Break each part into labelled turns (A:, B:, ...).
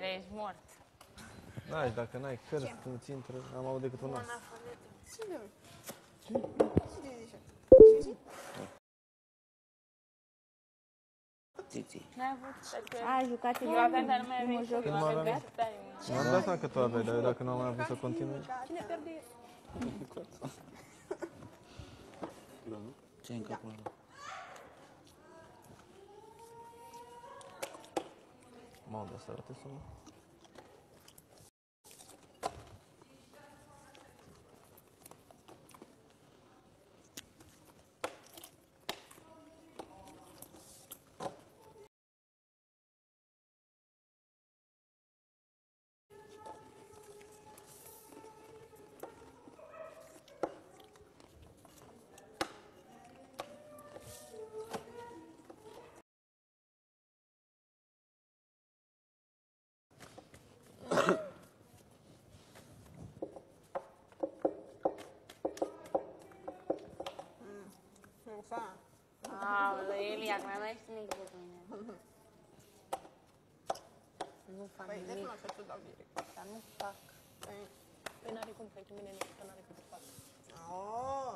A: ești mort.
B: Da, și dacă n-ai cărți, nu-ți intră, n-am avut decât un nas.
C: Cine? Cine zice?
D: Țiții.
A: N-ai avut?
E: A, jucat
A: Eu aveam, dar nu mai aveai joc.
B: Când m-am avut? Mi-am dat seama că tu aveai, dar eu dacă nu am mai avut să continui.
C: Cine pierde?
D: Ce încă acolo?
B: Mamă, dar să arate sună.
A: Aoleu, Elia, mai știi nici de mine. Nu fac
C: Păi,
A: nimic.
C: de să dau direct.
A: Dar nu fac.
C: Păi n-are cum, pentru mine nici că n-are cum să fac. Oh!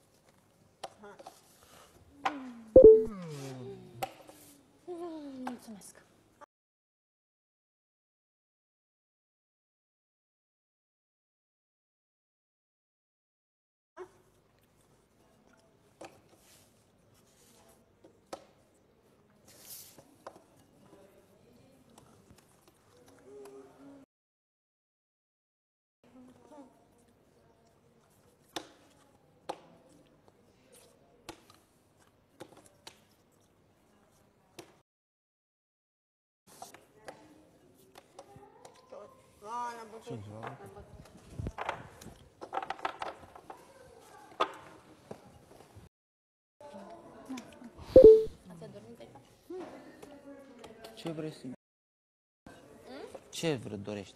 A: Mulțumesc.
C: N-am bătut.
B: 5, va?
A: Ați adormit aici?
D: Ce vrei să... Ce dorești?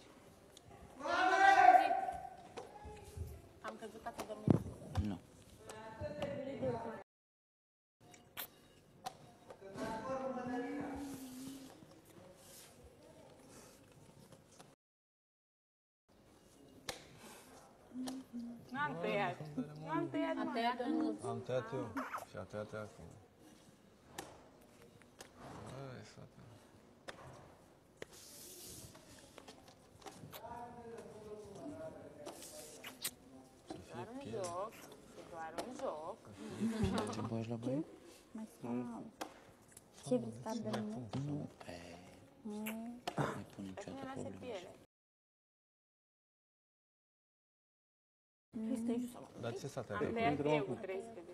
A: Am crezut că ați adormit.
D: Nu.
A: N-am tăiat. N-am tăiat, mă. Am tăiat în...
B: Am tăiat eu și a tăiat ea acum. Ai, frate.
A: Doar un joc. E doar un joc.
D: Ce bagi la băie?
E: Mai stau. Ce vrei să fac de mine?
D: Nu. Nu pun
A: Pe
D: niciodată
A: mine lasă
D: probleme.
A: piele.
C: Este și sama.
B: Dar ce s-a
A: Am
B: tăiat?
A: tăiat eu cu 13.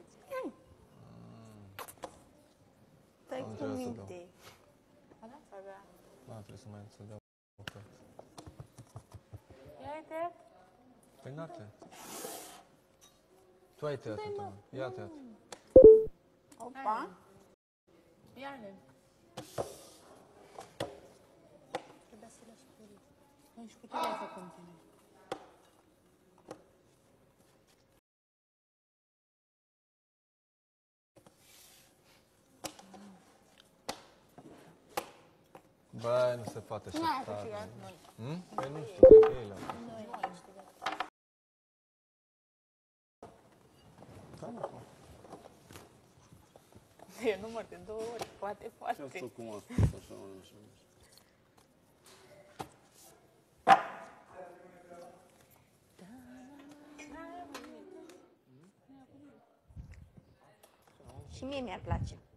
C: Stai
B: Am
C: cu
B: trebuit să
C: minte.
A: Să avea.
B: Da, trebuie să mai să dau o carte.
A: Ia ai tăiat?
B: Păi n-a tăiat. Tu ai tăiat într-o. Ia tăiat.
C: Opa!
A: Ia-le. Trebuia să le spui. Nu știu cu ce vrei să continui.
B: Băi, nu se poate așa
C: N-am
B: tare.
C: câștigat noi.
B: Păi nu știu, cred că ei le-au făcut.
A: Nu ai câștigat.
B: Da, mă.
A: Eu număr de 2 ori. Poate.
F: Asta cum a spus așa, așa.
C: Și mie mi-ar place.